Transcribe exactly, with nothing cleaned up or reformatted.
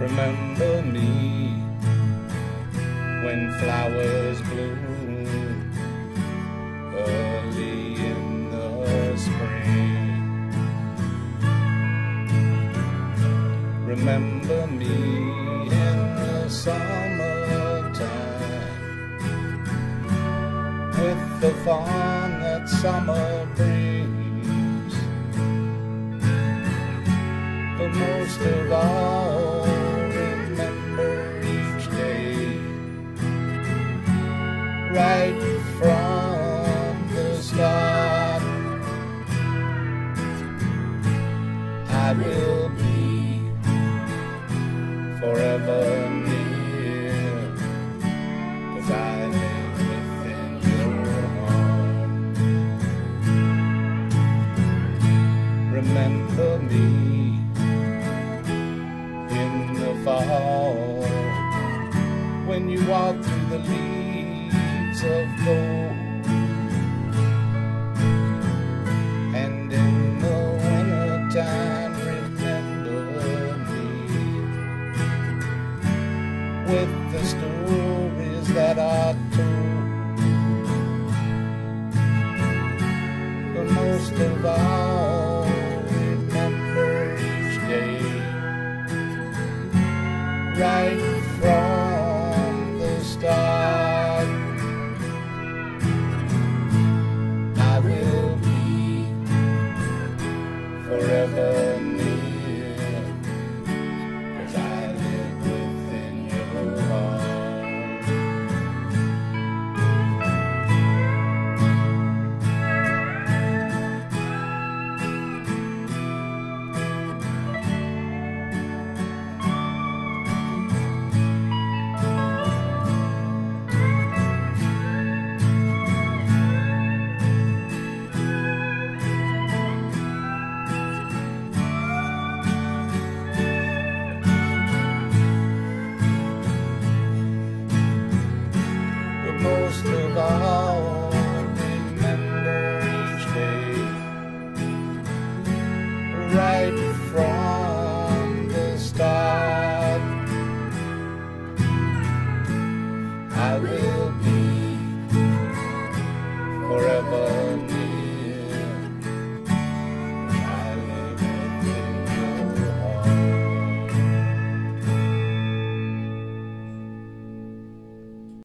Remember me when flowers bloom early in the spring. Remember me in the summertime with the fun that summer brings. But most of all, remember each day, right from the start. I will be forever near, 'cause I live within your heart. Remember me in the fall, when you walk through the leaves of gold, and in the winter time, remember me with the stories that are told. But most of all, remember each day, right from the start. I will be forever near, 'cause I live within your heart. Most of all, remember each day, right from the start. I will be forever